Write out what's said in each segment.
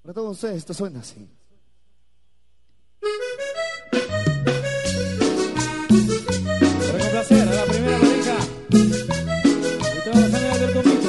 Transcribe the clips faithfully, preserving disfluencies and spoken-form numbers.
Para todos ustedes esto suena así. Para complacer a la primera pareja y todas las amigas del convite.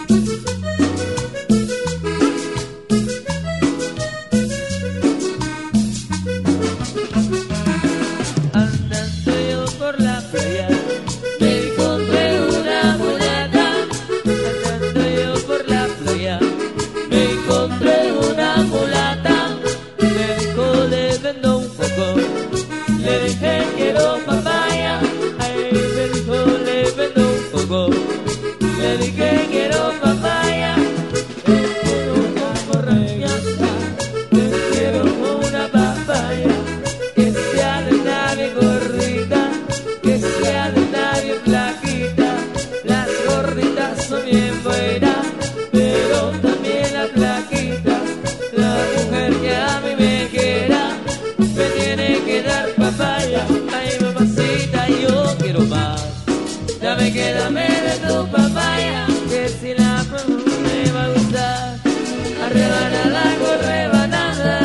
Andando yo por la playa, me encontré una mulata. Andando yo por la playa, me encontré una mulata. Me dijo le vendo un poco, le dije quiero papaya. Ay, me dijo le vendo un poco, le dije quiero papaya. Quiero una borracha, quiero una papaya. Que sea de nadie gordita, que sea de nadie flaquita. Las gorditas son bien buenas, pero también las flaquitas. La mujer que a mí me quiera, me tiene que dar papaya. Ay, mamacita, yo quiero más. Dame que dame de tu papaya, que si la pruebo me va a gustar. Arrebanada con rebanada.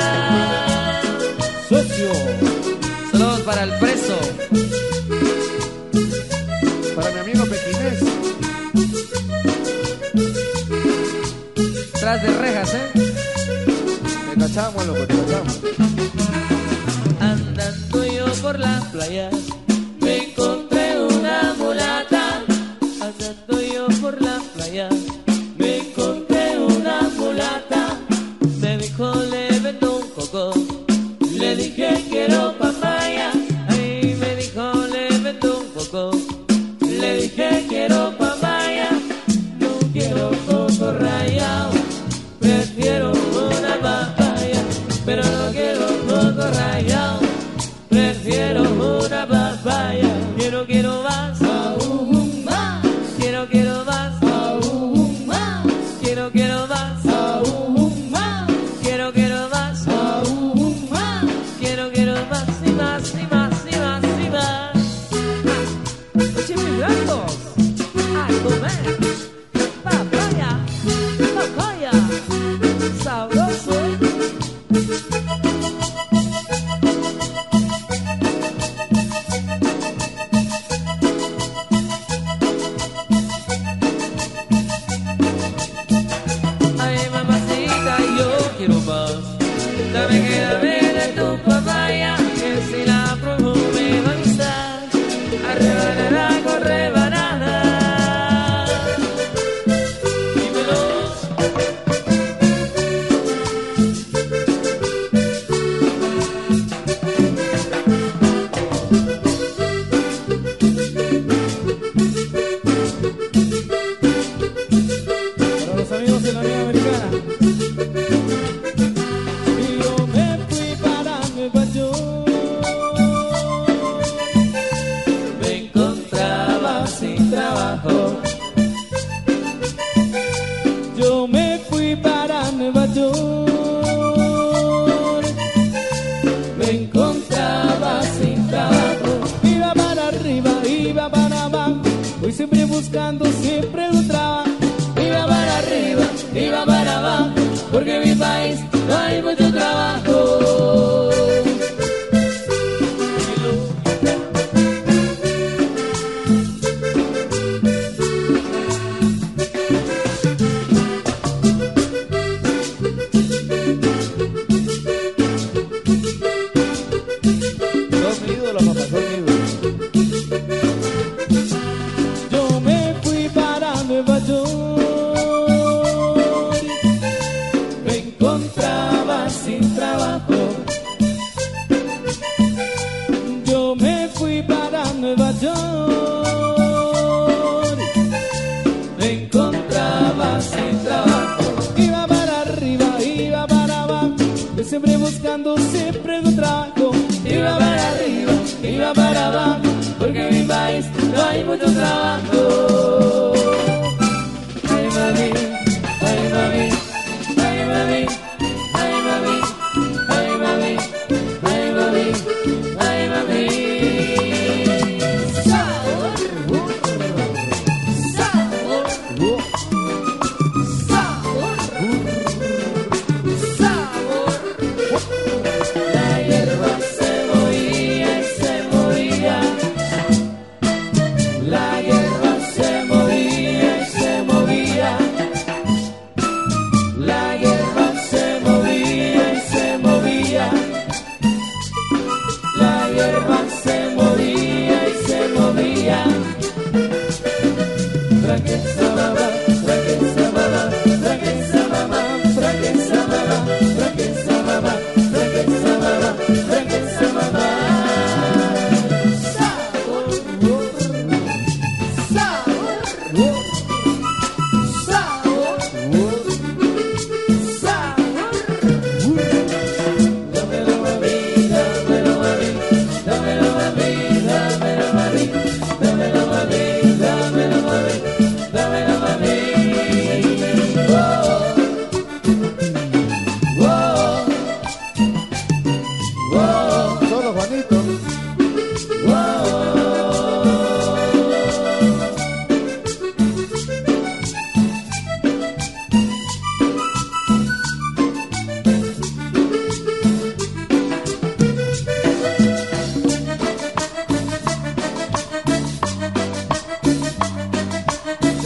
Socio. Saludos para el preso. Para mi amigo pequinés. Tras de rejas, ¿eh? Te cachamos, loco, te cachamos. Andando yo por la playa, me encontré una mulata. Andando yo por la playa, me encontré una mulata. Me dijo le vendo un coco, le dije quiero papaya. Ay, me dijo le vendo un coco, le dije quiero papaya. No quiero coco rayado, prefiero una papaya. Pero no quiero coco rayado, prefiero una papaya. Quiero, quiero más, aún más. Quiero, quiero más, aún más. Quiero, quiero más, aún más. Quiero, quiero más, aún más. Quiero, quiero más y más y más y más y más. Chimigrandos, a comer papaya, papaya, sabroso. Ay, mamacita, yo quiero más. Dame que dame de tu papaya, que si la pruebo me va a gustar. Arrebanada con rebanada. Dímelo. Para los amigos de la Amiga Americana. Y yo me fui para Nueva York. Me encontraba sin trabajo. Yo me fui para Nueva York. Me encontraba sin trabajo. Iba para arriba, iba para abajo. Voy siempre buscando, siempre un trabajo. Iba para arriba, iba para abajo, porque en mi país no hay mucho trabajo. Son mi ídolo, papá, son mi ídolo. Yo me fui para Nueva York. Me encontraba sin trabajo. Yo me fui para Nueva York. Me encontraba sin trabajo. Iba para arriba, iba para abajo. Yo siempre buscando, siempre un trabajo. Iba para arriba, iba para abajo, porque en mi país no hay mucho trabajo. Ay, mami, ay, mami, ay, mami, ay, mami, ay, mami, ay, mami, ay, mami. Sabor, sabor, sabor,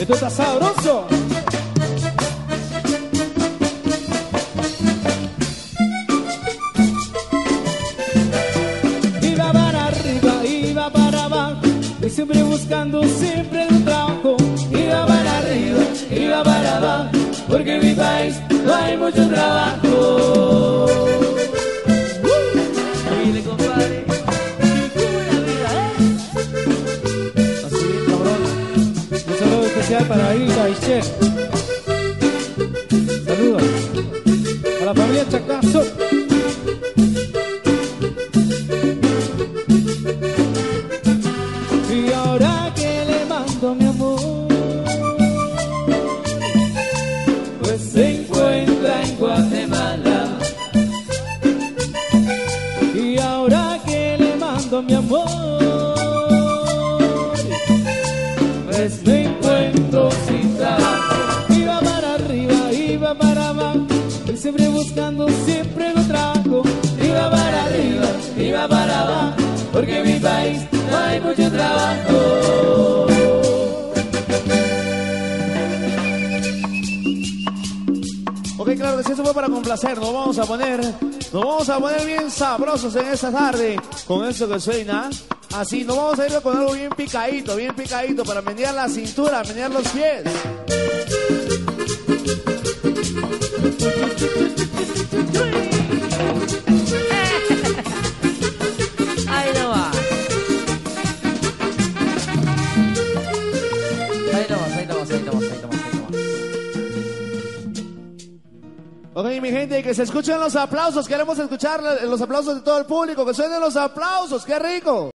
Esto está sabroso. Iba para arriba, iba para abajo, y siempre buscando siempre un trabajo. Iba para arriba, iba para abajo, porque en mi país no hay mucho trabajo. Dile, compadre, la vida, ¿eh? Así bien cabrón. Un saludo especial para Hilda y Che. Saludos a la familia Chacazo. Y ahora que le mando mi amor, pues se encuentra en Guatemala. Y ahora que le mando mi amor, pues me encuentro sin trabajo. Iba para arriba, iba para abajo, y siempre buscando siempre lo trabajo. Iba para arriba, iba para abajo, porque en mi país no hay mucho trabajo. Ok, claro que sí, eso fue para complacer. Nos vamos a poner, nos vamos a poner bien sabrosos en esta tarde con esto que suena. Así, nos vamos a ir con algo bien picadito, bien picadito para menear la cintura, menear los pies. Ahí no va. Ahí no vas, ahí no vas, ahí no vas, ahí no vas, ahí no vas. Ok, mi gente, que se escuchen los aplausos. Queremos escuchar los aplausos de todo el público. Que suenen los aplausos. ¡Qué rico!